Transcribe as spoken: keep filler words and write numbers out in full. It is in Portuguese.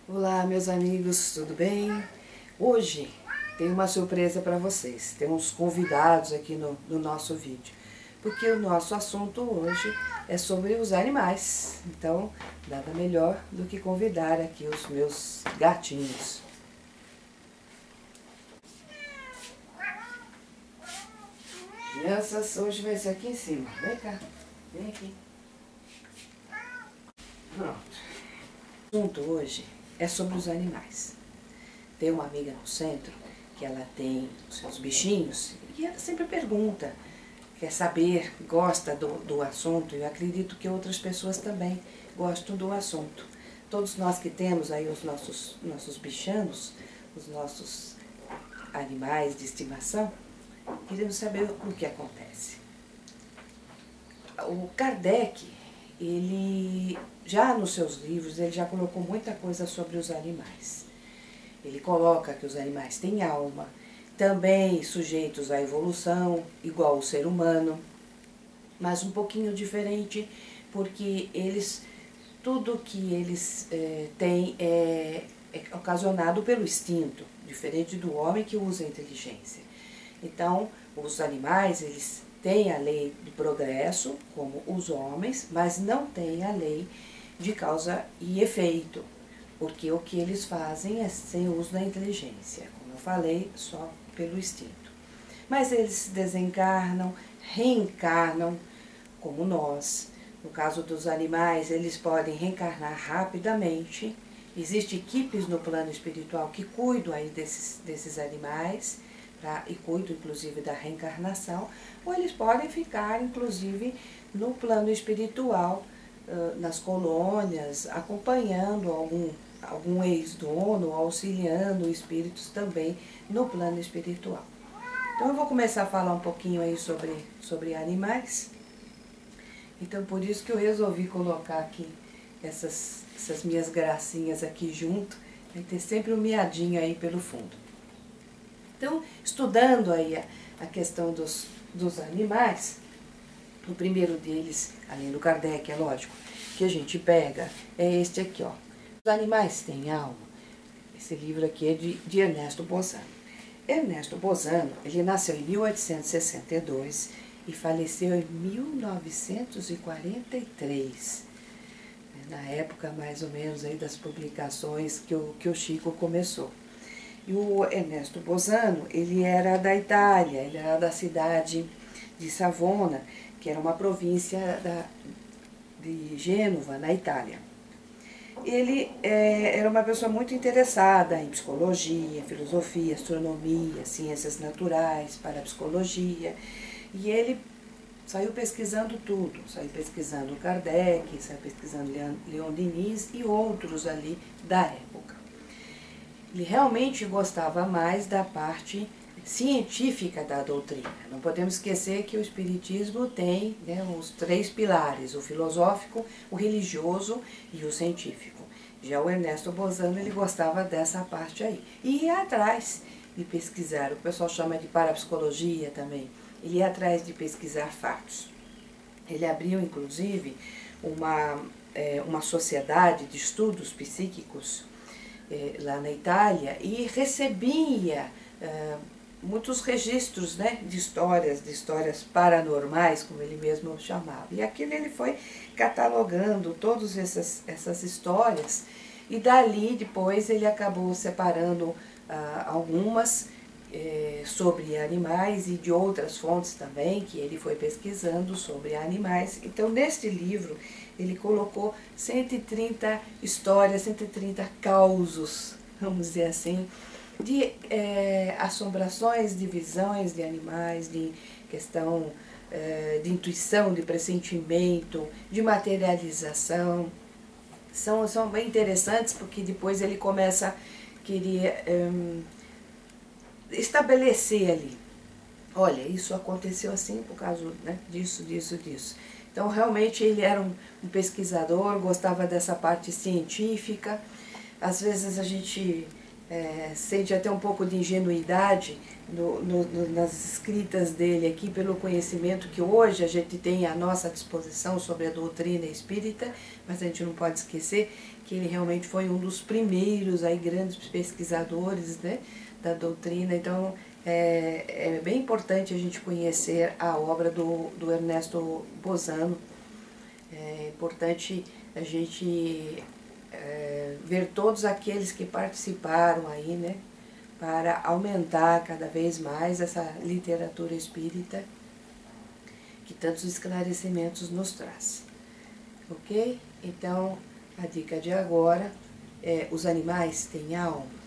Olá, meus amigos, tudo bem? Hoje tem uma surpresa para vocês. Tem uns convidados aqui no, no nosso vídeo, porque o nosso assunto hoje é sobre os animais. Então, nada melhor do que convidar aqui os meus gatinhos. Crianças, hoje vai ser aqui em cima. Vem cá, vem aqui. Pronto. O assunto hoje é sobre os animais. Tem uma amiga no centro que ela tem os seus bichinhos e ela sempre pergunta, quer saber, gosta do, do assunto, e eu acredito que outras pessoas também gostam do assunto. Todos nós que temos aí os nossos, nossos bichanos, os nossos animais de estimação, queremos saber o que acontece. O Kardec, ele já nos seus livros, ele já colocou muita coisa sobre os animais. Ele coloca que os animais têm alma, também sujeitos à evolução, igual o ser humano, mas um pouquinho diferente, porque eles, tudo que eles é, têm é, é ocasionado pelo instinto, diferente do homem que usa a inteligência. Então, os animais, eles têm a lei de progresso, como os homens, mas não têm a lei de causa e efeito, porque o que eles fazem é sem uso da inteligência, como eu falei, só pelo instinto. Mas eles desencarnam, reencarnam, como nós. No caso dos animais, eles podem reencarnar rapidamente. Existem equipes no plano espiritual que cuidam aí desses, desses animais, pra, e cuidam inclusive da reencarnação, ou eles podem ficar inclusive no plano espiritual, nas colônias, acompanhando algum, algum ex-dono, auxiliando espíritos também no plano espiritual. Então eu vou começar a falar um pouquinho aí sobre, sobre animais. Então por isso que eu resolvi colocar aqui essas, essas minhas gracinhas aqui junto, vai ter sempre um miadinho aí pelo fundo. Então, estudando aí a, a questão dos, dos animais, o primeiro deles, além do Kardec, é lógico, que a gente pega, é este aqui, ó. Os animais têm alma. Esse livro aqui é de, de Ernesto Bozano. Ernesto Bozano, ele nasceu em mil oitocentos e sessenta e dois e faleceu em mil novecentos e quarenta e três. Na época, mais ou menos, aí das publicações que o, que o Chico começou. E o Ernesto Bozano, ele era da Itália, ele era da cidade de Savona, que era uma província da, de Gênova, na Itália. Ele é, era uma pessoa muito interessada em psicologia, filosofia, astronomia, ciências naturais, parapsicologia, e ele saiu pesquisando tudo, saiu pesquisando Kardec, saiu pesquisando Leon Denis e outros ali da época. Ele realmente gostava mais da parte científica da doutrina. Não podemos esquecer que o Espiritismo tem, né, os três pilares, o filosófico, o religioso e o científico. Já o Ernesto Bozano, ele gostava dessa parte aí. E ia atrás de pesquisar, o pessoal chama de parapsicologia também, ele ia atrás de pesquisar fatos. Ele abriu, inclusive, uma, é, uma sociedade de estudos psíquicos é, lá na Itália e recebia é, muitos registros, né, de histórias, de histórias paranormais, como ele mesmo chamava. E aquilo ele foi catalogando todas essas, essas histórias, e dali depois ele acabou separando ah, algumas eh, sobre animais e de outras fontes também, que ele foi pesquisando sobre animais. Então, neste livro, ele colocou cento e trinta histórias, cento e trinta causos, vamos dizer assim, de é, assombrações, de visões de animais, de questão é, de intuição, de pressentimento, de materialização. São, são bem interessantes porque depois ele começa a querer um, estabelecer ali. Olha, isso aconteceu assim por causa, né, disso, disso, disso. Então realmente ele era um, um pesquisador, gostava dessa parte científica. Às vezes a gente é, sente até um pouco de ingenuidade no, no, no, nas escritas dele aqui, pelo conhecimento que hoje a gente tem à nossa disposição sobre a doutrina espírita, mas a gente não pode esquecer que ele realmente foi um dos primeiros aí, grandes pesquisadores, né, da doutrina. Então é, é bem importante a gente conhecer a obra do, do Ernesto Bozano. É importante a gente é, ver todos aqueles que participaram aí, né, para aumentar cada vez mais essa literatura espírita que tantos esclarecimentos nos traz. Ok? Então, a dica de agora é: os animais têm alma?